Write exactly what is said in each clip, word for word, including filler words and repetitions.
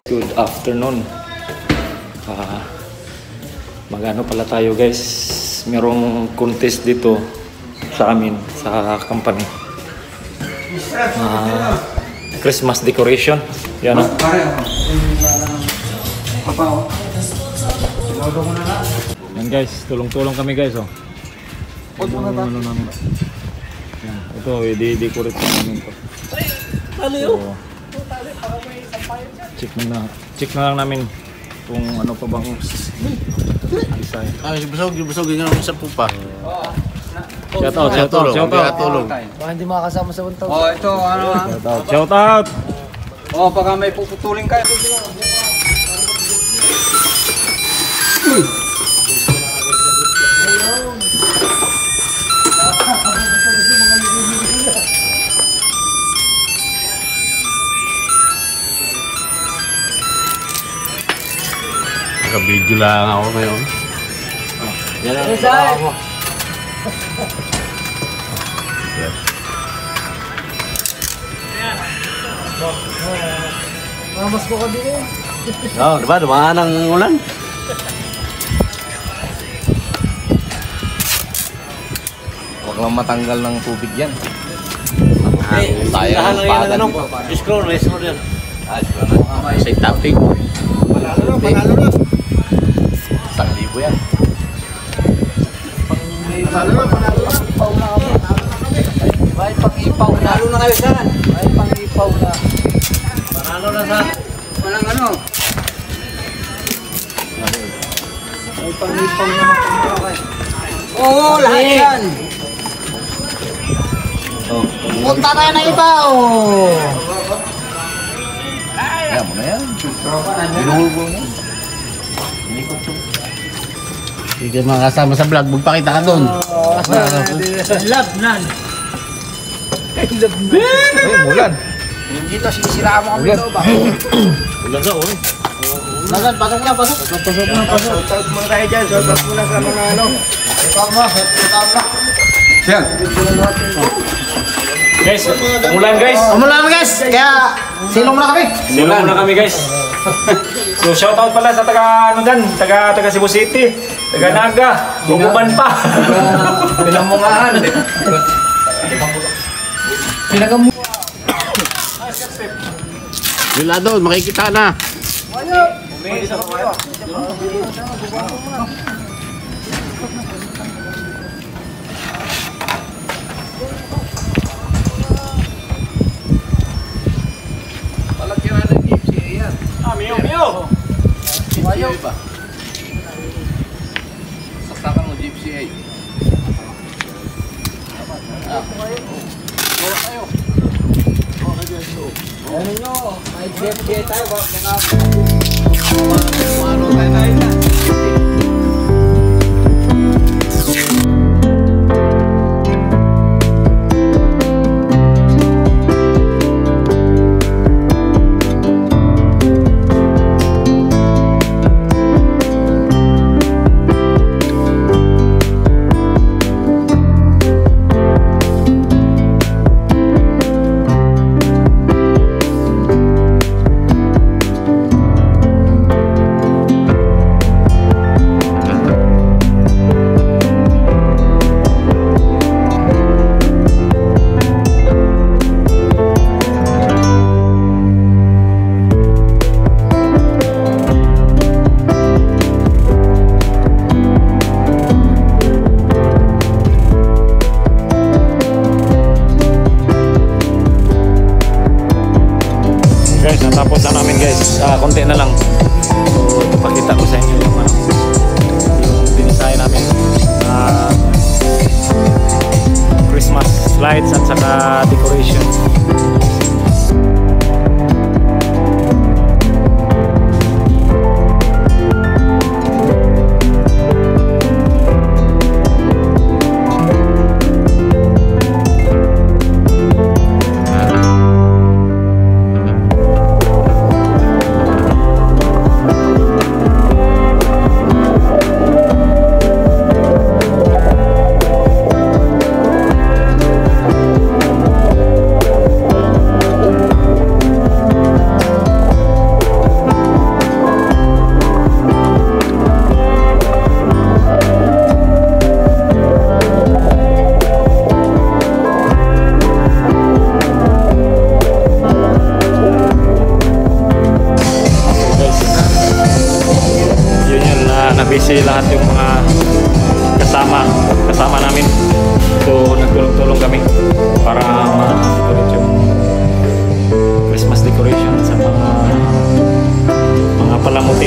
Good afternoon. Uh, Magano pala tayo guys. Merong contest dito sa amin sa company. Uh, Christmas decoration. Yan o. Yan guys, tulong-tulong kami guys oh. Ito, ano namin. Yan, ito i-decorate namin ito. So, check na, check na lang namin kung ano pa bang design. Ah, busog, busog yung ano sa pupa. Shout out, shout out, shout out. Tulong. Baka hindi makakasama sa one thousand. Oh, ito ano? Shout out, shout out. Oh, baka may puputulin kayo. Naka-video lang ako ngayon. Yan lang. Ako. Mamas ko ka din eh. Oo, diba? Dumaan ang ulan. Huwag lang matanggal ng tubig yan. Ang tayo ang padan. Scroll, may scroll yan. Ah, scroll na. Sa topic. Panalo na, panalo na. Isang libo yan. Panalo na, panalo na. Ipaw na kami. May pang-ipaw na. Panalo na kayo saan? May pang-ipaw na. Panalo na sa... Walang ano? May pang-ipaw na mapunta kayo. Oo, lahat yan. Punta tayo ng ipaw! Ayan mo na yan. Binuhulgo mo. Hindi ka makasama sa vlog. Magpakita ka doon. Love nan. Love nan. Ay, mulan. Hindi to sinisiraan mo kami daw ba? Ulan sa oy. Nagan, pasok na, pasok. Pasok na, pasok. Shout out muna tayo dyan. Shout out muna sa mga ano. Ikaw mo, ikaw mo. Siya. Guys, umulan guys. Umulan guys, kaya silong na kami. Silong muna kami guys. So shout out pala sa taga ano dyan, taga taga Cebu City, taga Naga, Guguban pa. Pinamungahan. Pinagamu. Wala doon, makikita na. Palagyan na ng G P S yan. Ah, Mio, Mio. Ayaw ba? Saksakan mo G P S A. Ano nyo, may jet jet tayo. Mga Ano tayo tayo na? Guys, natapos na namin guys. Ah, konti na lang. So, ipakita ko sa inyo yung ano, yung dinisign namin na Christmas lights at saka decoration. tulong-tulong kami para ma-decorate yung Christmas decoration sa mga mga palamuti.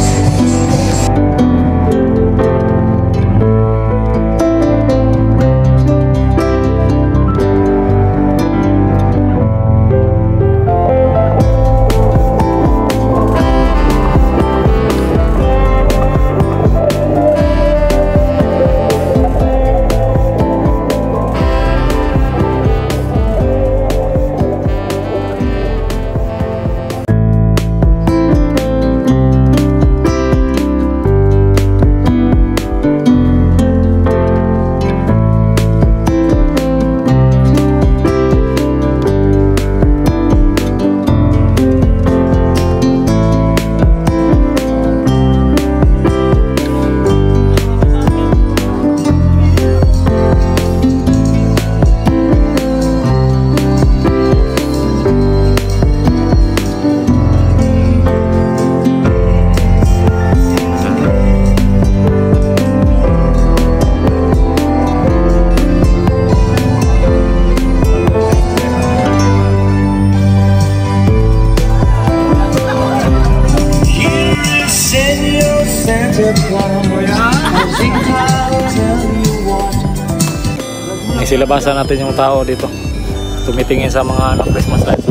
Silabasan natin yung tao dito tumitingin sa mga ano, Christmas lights.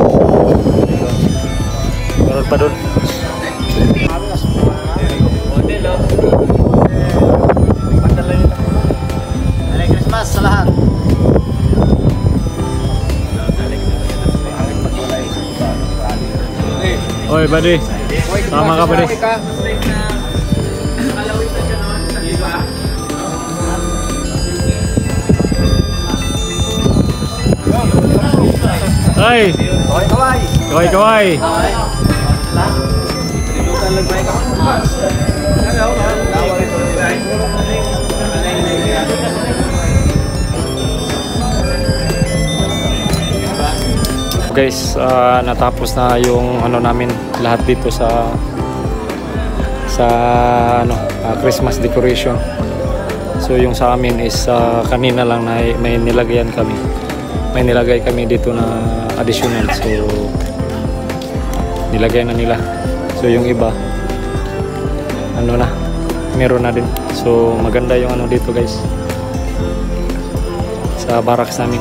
Meron pa doon. Merry Christmas sa lahat. Oy buddy, sama ka buddy. Ay, Kaway, kaway. kaway kaway. Guys, uh, natapos na yung ano namin lahat dito sa sa ano uh, Christmas decoration. So yung sa amin is uh, kanina lang na may nilagyan kami. May nilagay kami dito na additional, so nilagay na nila. So yung iba ano na, meron na din. So maganda yung ano dito guys sa barracks namin.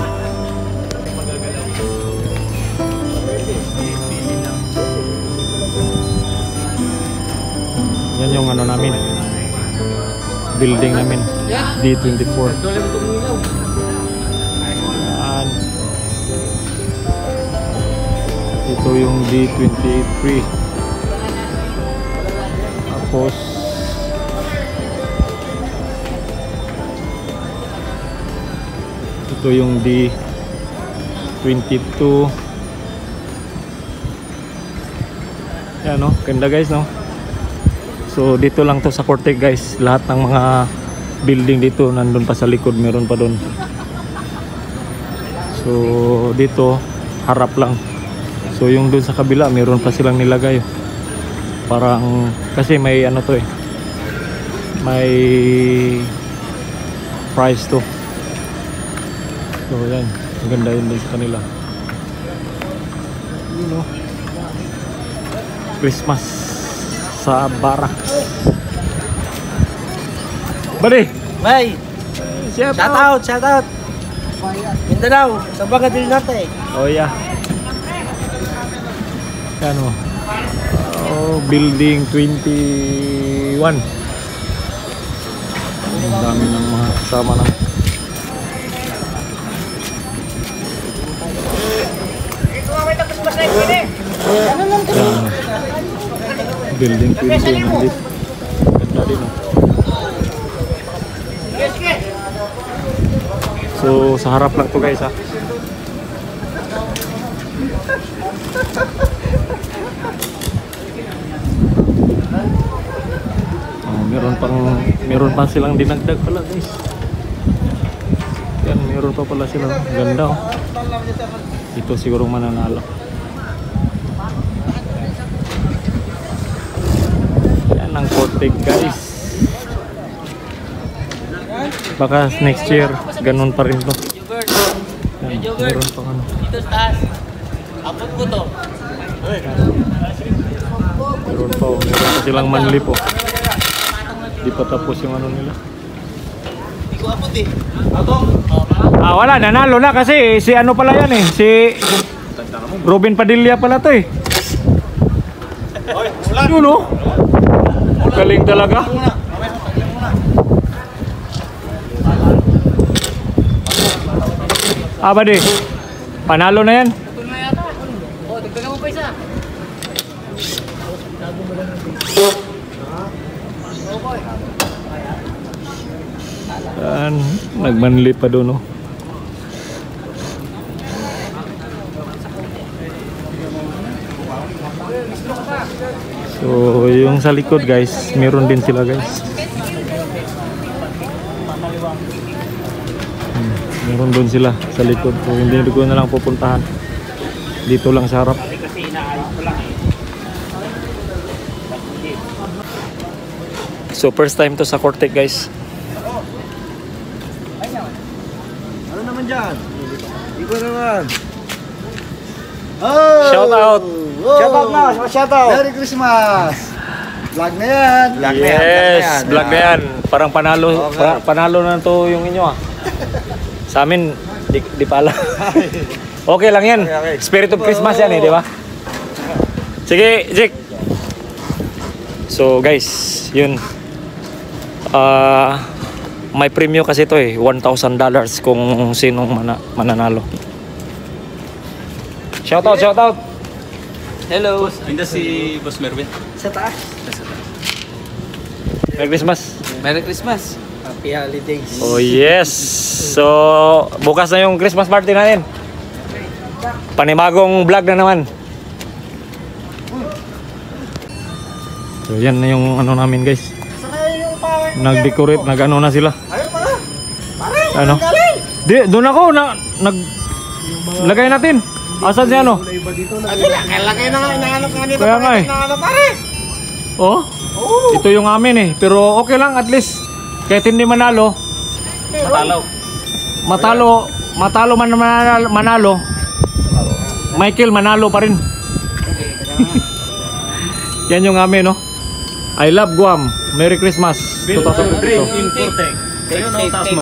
Yan yung ano namin, building namin, D twenty-four. Ito yung D twenty-three. Tapos ito yung D twenty-two. Yan no, ganda guys no. So dito lang to sa Cortec guys. Lahat ng mga building dito nandun pa sa likod, meron pa doon. So dito harap lang. So yung doon sa kabila meron pa silang nilagay. Parang kasi may ano to eh. May price to. So yan, maganda yun din sa kanila. You know, Christmas sa barracks. Buddy! Bye! Shout Shout out, shout out! Mindanao, sa Bagadil natin. Oh yeah. Ano? Oh, building twenty-one. Ang dami ng mga kasama na. Yan. Building twenty-one nandito. Ganda din oh. So sa harap lang to guys ha. Oh, meron pang meron pa silang dinagdag pala guys. Yan, meron pa pala silang ganda oh. Ito siguro mananalo. Yan ang Cortec guys. Baka next year ganun pa rin to. Meron pang ano. Ito taas. Abot ko to. Meron pa, oh. Meron pa silang manli po. Di pa tapos yung ano nila. Hindi ko abot eh. Ah, wala, nanalo na kasi si ano pala yan eh, si Robin Padilla pala to eh. Yun oh. Galing talaga. Ah, ba di? Panalo na yan. Oh, dagdagan mo pa isa. Yan, nagmanli pa doon oh. So, yung sa likod guys, meron din sila guys. Hmm, meron doon sila sa likod. So, hindi ko na lang pupuntahan. Dito lang sa harap. So, first time to sa Cortec guys. Ano naman dyan? Ikaw naman. Oh! Shout out! Shout out na! Shout out! Merry Christmas! Vlog na yan! Vlog na yan! Yes, vlog na yan. Parang panalo, Okay. pa- panalo na to yung inyo ah. Sa amin, di, di pala. Okay lang yan. Okay, okay. Spirit of Christmas yan eh, di ba? Sige, Jake. So guys, yun. Ah, may premyo kasi to eh, one thousand dollars kung sinong mana, mananalo. Shout out, shout out. Hello. Pinda si Boss Merwin. Sa taas. Merry Christmas. Merry Christmas. Happy holidays. Oh yes. So, bukas na yung Christmas party natin. Panibagong vlog na naman. So, yan na yung ano namin, guys. Nag-decorate, nag-ano na sila. Ayun pala. Ano? Di, doon ako na nag lagay natin. Asan si ano? Laki-laki na nga. Inahanap nga nito. Kaya nga eh. Inahanap pare. Oh? Ito yung amin eh. Pero okay lang at least. Kahit hindi manalo, Matalaw. matalo, matalo man manalo, manalo. Michael manalo pa rin. Yan yung amin, no? I love Guam. Merry Christmas. two thousand twenty-two. Kayo no, taas mo.